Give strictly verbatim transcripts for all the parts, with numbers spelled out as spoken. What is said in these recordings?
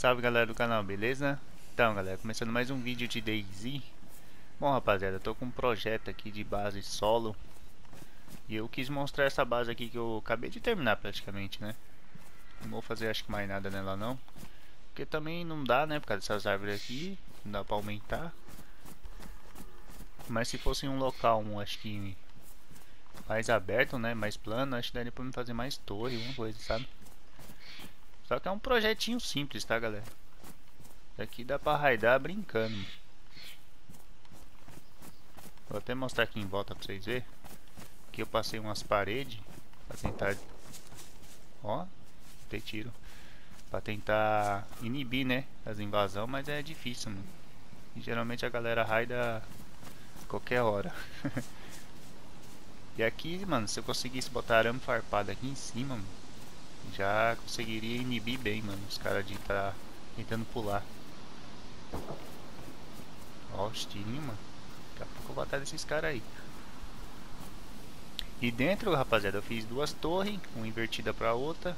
Salve galera do canal, beleza? Então galera, começando mais um vídeo de DayZ. Bom rapaziada, eu tô com um projeto aqui de base solo e eu quis mostrar essa base aqui que eu acabei de terminar praticamente, né? Não vou fazer acho que mais nada nela não, porque também não dá, né, por causa dessas árvores aqui, não dá pra aumentar. Mas se fosse em um local, um, acho que mais aberto, né, mais plano, acho que daria pra me fazer mais torre, alguma coisa, sabe? Só que é um projetinho simples, tá galera? Isso aqui dá pra raidar brincando. Vou até mostrar aqui em volta pra vocês verem. Aqui eu passei umas paredes pra tentar, ó, ter tiro, pra tentar inibir, né, as invasões, mas é difícil, mano. E geralmente a galera raida qualquer hora. E aqui, mano, se eu conseguisse botar arame farpado aqui em cima, mano, já conseguiria inibir bem, mano, os caras de estar tá tentando pular. Ó, os tirinhos, mano. Daqui a pouco eu vou atrás desses caras aí. E dentro, rapaziada, eu fiz duas torres, uma invertida pra outra.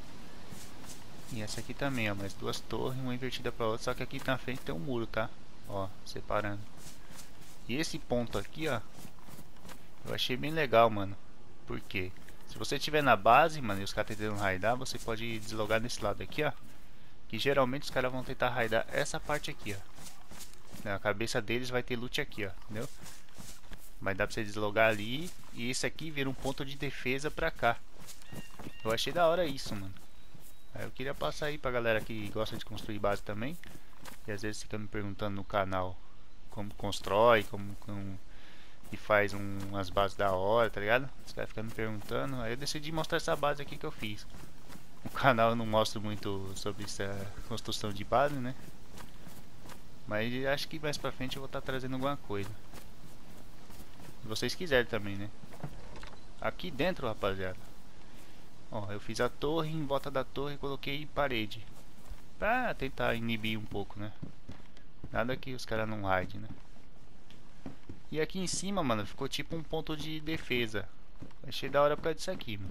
E essa aqui também, ó, mais duas torres, uma invertida pra outra. Só que aqui na frente tem um muro, tá? Ó, separando. E esse ponto aqui, ó, eu achei bem legal, mano. Por quê? Se você estiver na base, mano, e os caras tentando raidar, você pode deslogar nesse lado aqui, ó. Que geralmente os caras vão tentar raidar essa parte aqui, ó. Na cabeça deles vai ter loot aqui, ó, entendeu? Mas dá pra você deslogar ali. E esse aqui vira um ponto de defesa pra cá. Eu achei da hora isso, mano. Aí eu queria passar aí pra galera que gosta de construir base também. E às vezes fica me perguntando no canal como constrói, como, como e faz um, umas bases da hora, tá ligado? Os caras ficam me perguntando. Aí eu decidi mostrar essa base aqui que eu fiz. No canal eu não mostro muito sobre essa construção de base, né? Mas acho que mais pra frente eu vou estar tá trazendo alguma coisa. Se vocês quiserem também, né? Aqui dentro, rapaziada, ó, eu fiz a torre, em volta da torre coloquei parede pra tentar inibir um pouco, né? Nada que os caras não raidem, né? E aqui em cima, mano, ficou tipo um ponto de defesa. Achei da hora por causa disso aqui, mano.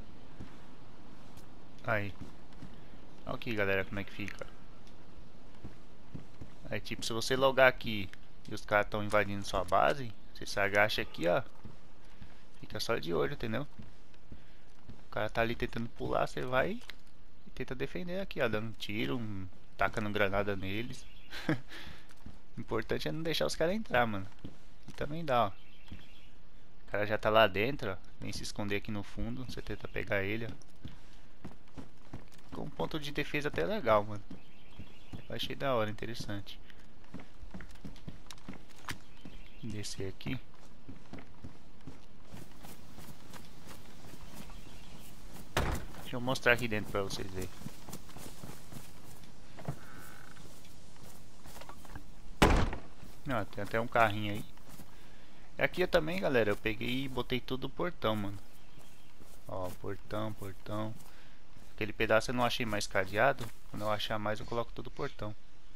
Aí. Olha aqui, galera, como é que fica. Aí, tipo, se você logar aqui e os caras estão invadindo sua base, você se agacha aqui, ó. Fica só de olho, entendeu? O cara tá ali tentando pular, você vai e tenta defender aqui, ó. Dando tiro, um, tacando granada neles. O importante é não deixar os caras entrar, mano. E também dá, ó. O cara já tá lá dentro, ó. Vem se esconder aqui no fundo. Você tenta pegar ele, ó. Com um ponto de defesa até legal, mano. Eu achei da hora, interessante. Descer aqui. Deixa eu mostrar aqui dentro pra vocês verem. Ah, tem até um carrinho aí. Aqui eu também, galera, eu peguei e botei tudo no portão, mano. Ó, portão, portão. Aquele pedaço eu não achei mais cadeado. Quando eu achar mais eu coloco tudo no portão.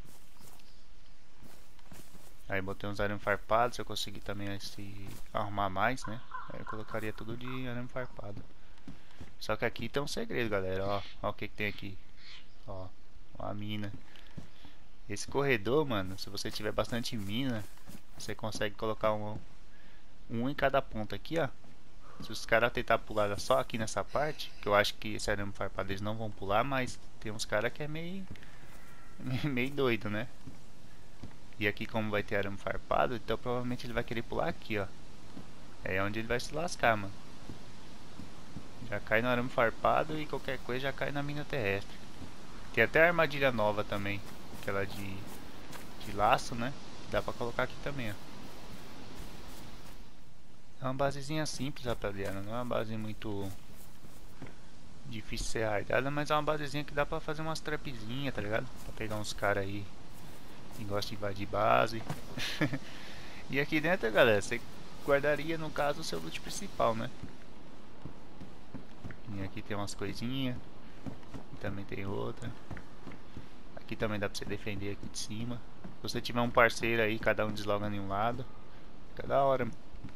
Aí botei uns arame farpados. Se eu conseguir também se arrumar mais, né? Aí eu colocaria tudo de arame farpado. Só que aqui tem um segredo, galera. Ó, ó o que, que tem aqui. Ó, uma mina. Esse corredor, mano, se você tiver bastante mina, você consegue colocar um, um em cada ponta aqui, ó. Se os caras tentar pular só aqui nessa parte, que eu acho que esse arame farpado eles não vão pular, mas tem uns caras que é meio meio doido, né? E aqui como vai ter arame farpado, então provavelmente ele vai querer pular aqui, ó. É onde ele vai se lascar, mano. Já cai no arame farpado e qualquer coisa já cai na mina terrestre. Tem até a armadilha nova também, aquela de, de laço, né? Dá pra colocar aqui também, ó. É uma basezinha simples, rapaziada. Não é uma base muito difícil de ser raidada, mas é uma basezinha que dá pra fazer umas trapzinhas, tá ligado? Pra pegar uns caras aí que gostam de invadir base. E aqui dentro, galera, você guardaria, no caso, o seu loot principal, né? E aqui tem umas coisinhas. E também tem outra. Aqui também dá pra você defender aqui de cima. Se você tiver um parceiro aí, cada um desloga em um lado. Fica da hora.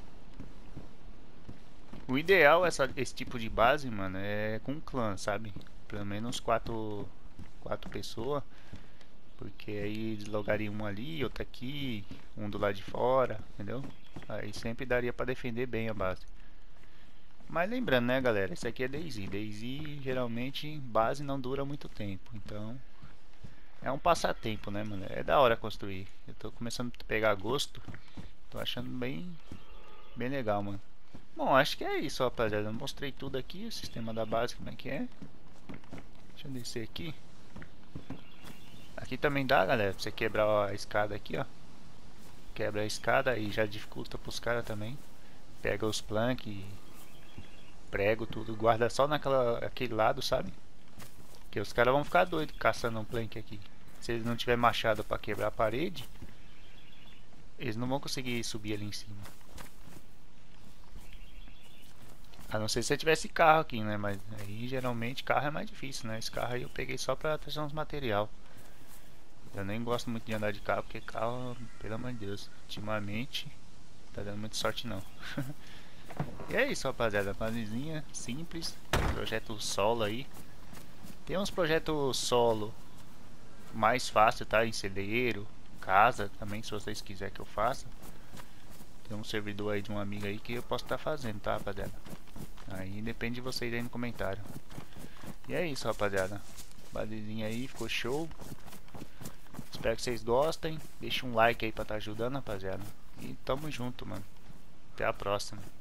O ideal essa, esse tipo de base, mano, é com clã, sabe? Pelo menos quatro, quatro pessoas. Porque aí deslogaria um ali, outro aqui, um do lado de fora, entendeu? Aí sempre daria pra defender bem a base. Mas lembrando, né, galera, isso aqui é DayZ. DayZ geralmente base não dura muito tempo, então é um passatempo, né, mano? É da hora construir. Eu tô começando a pegar gosto, tô achando bem, bem legal, mano. Bom, acho que é isso, rapaziada. Eu mostrei tudo aqui, o sistema da base, como é que é. Deixa eu descer aqui. Aqui também dá, galera, pra você quebrar a escada aqui, ó. Quebra a escada e já dificulta pros caras também. Pega os plank, prego tudo, guarda só naquela aquele lado, sabe? Que os caras vão ficar doidos caçando um plank aqui. Se eles não tiver machado pra quebrar a parede, eles não vão conseguir subir ali em cima. A não ser se eu tivesse carro aqui, né? Mas aí geralmente carro é mais difícil, né? Esse carro aí eu peguei só pra trazer uns material. Eu nem gosto muito de andar de carro, porque carro, pelo amor de Deus, ultimamente tá dando muita sorte não. E é isso, rapaziada, basezinha simples, projeto solo aí. Tem uns projetos solo mais fácil, tá? Em celeiro, casa também, se vocês quiserem que eu faça. Tem um servidor aí de um amigo aí que eu posso estar tá fazendo, tá, rapaziada? Aí depende de vocês aí no comentário. E é isso, rapaziada. Basezinha aí, ficou show. Espero que vocês gostem. Deixa um like aí pra estar tá ajudando, rapaziada. E tamo junto, mano. Até a próxima.